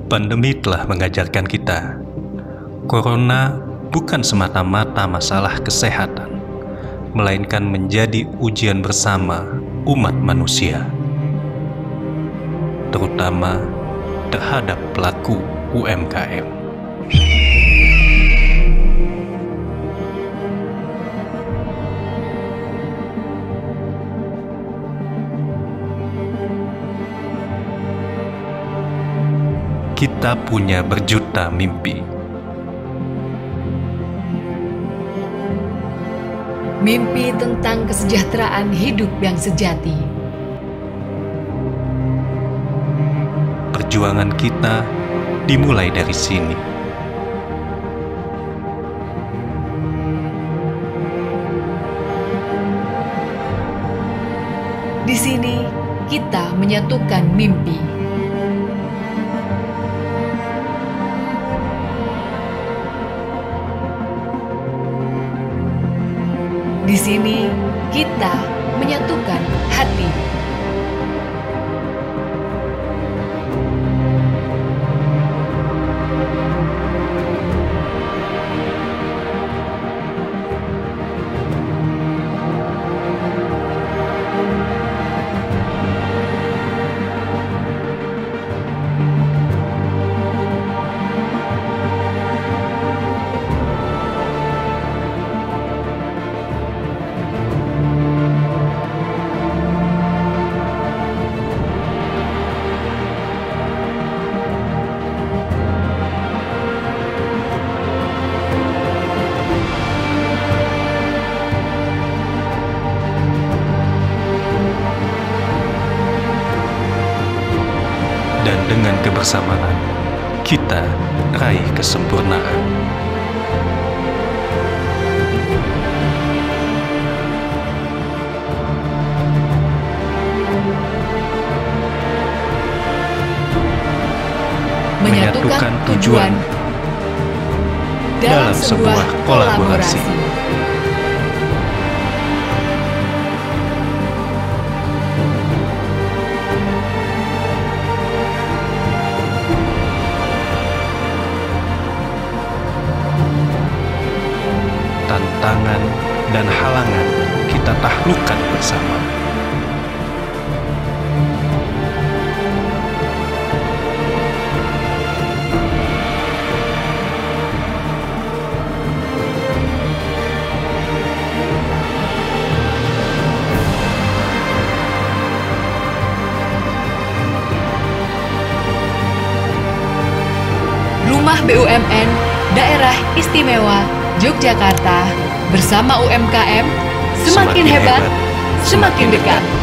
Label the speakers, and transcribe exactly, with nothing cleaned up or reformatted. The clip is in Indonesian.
Speaker 1: Pandemi telah mengajarkan kita, Corona bukan semata-mata masalah kesehatan, melainkan menjadi ujian bersama umat manusia, terutama terhadap pelaku U M K M. Kita punya berjuta mimpi.
Speaker 2: Mimpi tentang kesejahteraan hidup yang sejati.
Speaker 1: Perjuangan kita dimulai dari sini.
Speaker 2: Di sini kita menyatukan mimpi. Di sini kita menyatukan hati.
Speaker 1: Dan dengan kebersamaan, kita raih kesempurnaan.
Speaker 2: Menyatukan tujuan dalam sebuah kolaborasi.
Speaker 1: Tantangan dan halangan kita taklukkan bersama.
Speaker 2: Rumah B U M N Daerah Istimewa Yogyakarta bersama U M K M, semakin hebat, semakin dekat.